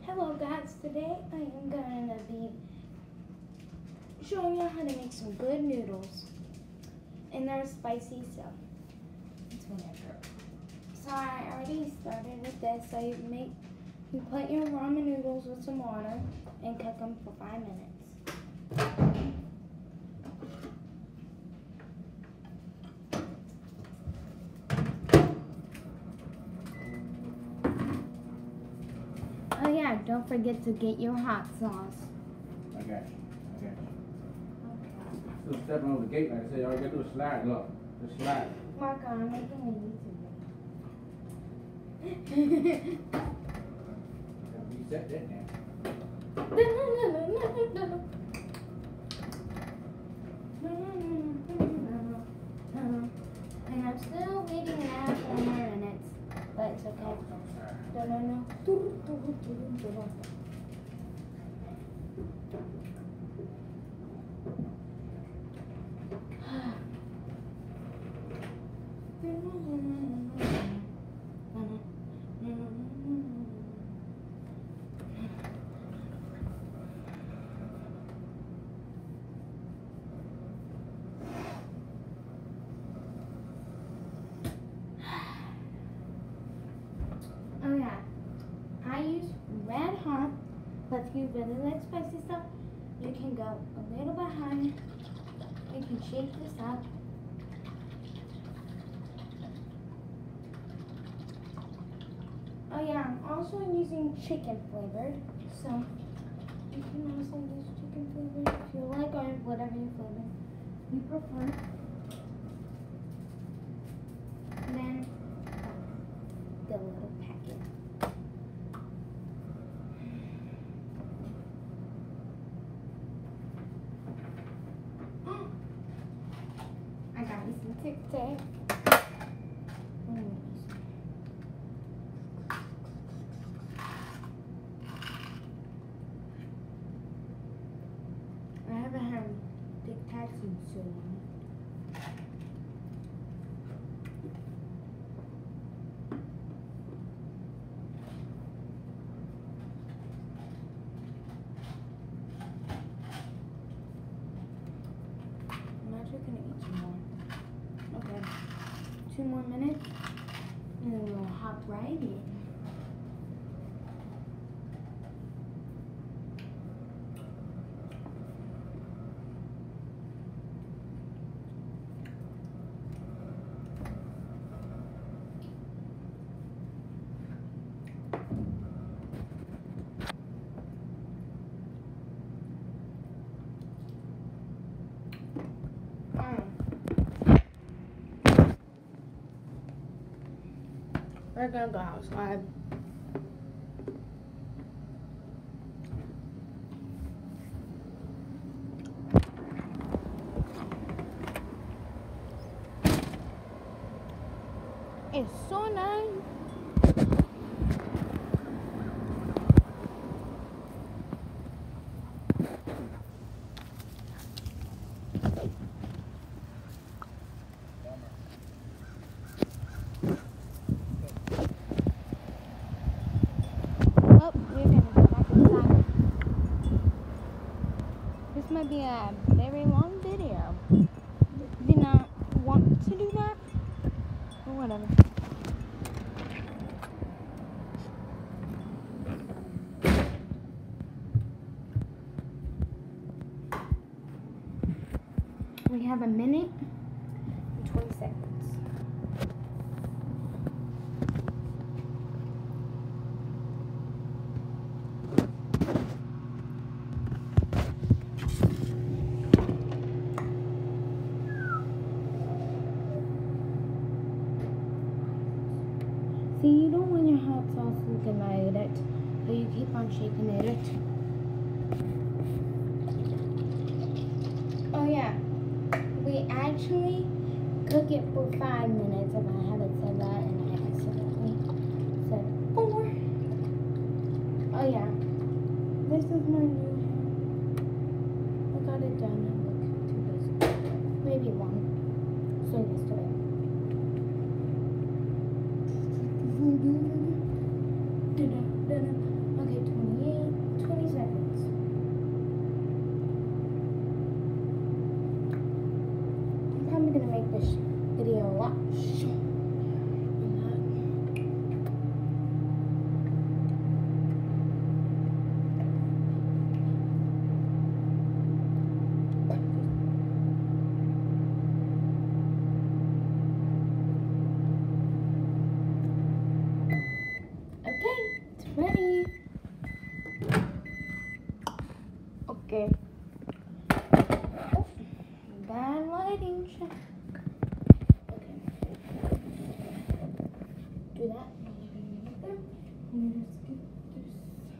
Hello guys, today I am going to be showing you how to make some good noodles. And they're spicy, so it's whatever. So I already started with this. So you put your ramen noodles with some water and cook them for 5 minutes. Oh yeah, don't forget to get your hot sauce. I got you. Okay. Still stepping over the gate, like I said, all you gotta do is slide, look. Just slide. Marco, I'm making a YouTube. Reset that now. And I'm still waiting now for more minutes, but it's okay. No. Oh yeah, I use red hot, but if you really like spicy stuff, you can go a little bit higher. You can shake this up. Oh yeah, I'm also using chicken flavored, so you can also use chicken flavored if you like, or whatever you flavor you prefer. And then the little packet. I got me some Tic Tac. I haven't had Tic Tacs in so long. I'm actually gonna eat some more. Okay, 2 more minutes, and then we'll hop right in. We're gonna go outside. It's so nice. This might be a very long video. Did not want to do that, or whatever. We have 1 minute and 20 seconds. See, you don't want your hot sauce looking like that, so you keep on shaking it. Oh yeah, we actually cook it for 5 minutes, if I haven't said that, and I accidentally said 4. Oh yeah, this is my new hair. I got it done, I look too busy. Maybe 1, so yesterday. Okay, 28. ready. Okay. Oh, bad lighting check. Okay. Do that. I'm gonna just get this.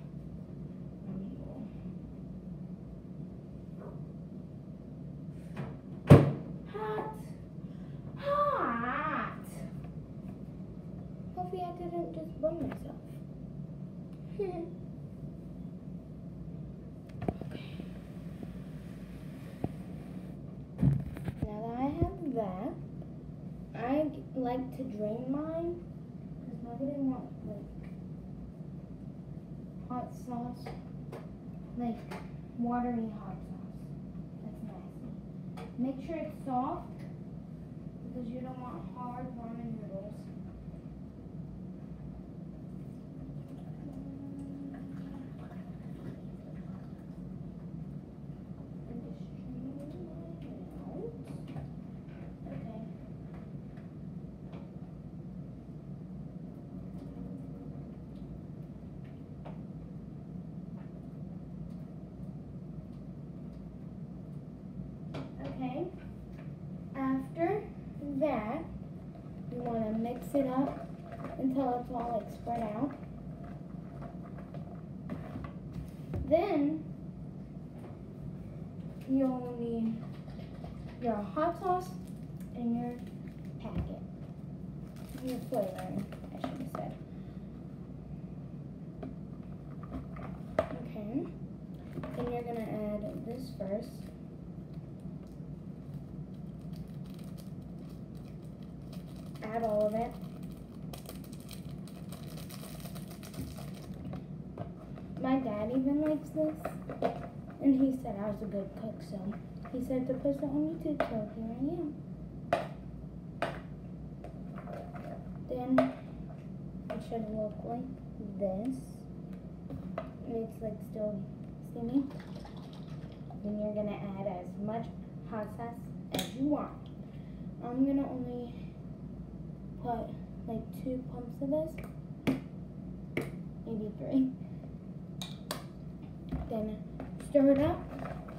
Hot. Hot. Hopefully I didn't just burn myself. Okay. Now that I have that, I like to drain mine because nobody wants like hot sauce, like watery hot sauce. That's nasty. Make sure it's soft because you don't want hard ramen noodles. Okay, after that, you want to mix it up until it's all like spread out. Then, you'll need your hot sauce and your packet. Your flavoring, I should have said. Okay, then you're going to add this first. Add all of it. My dad even likes this, and he said I was a good cook, so he said to post it on YouTube, so here I am. Then it should look like this. It's like still steaming. Then you're gonna add as much hot sauce as you want. I'm gonna only put like 2 pumps of this, maybe 3. Then stir it up.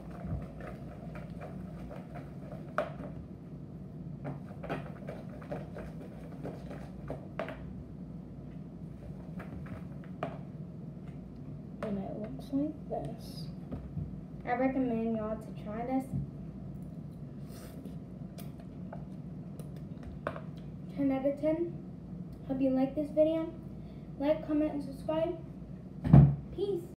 And it looks like this. I recommend y'all to try this. 10 out of 10. Hope you like this video. Like, comment, and subscribe. Peace.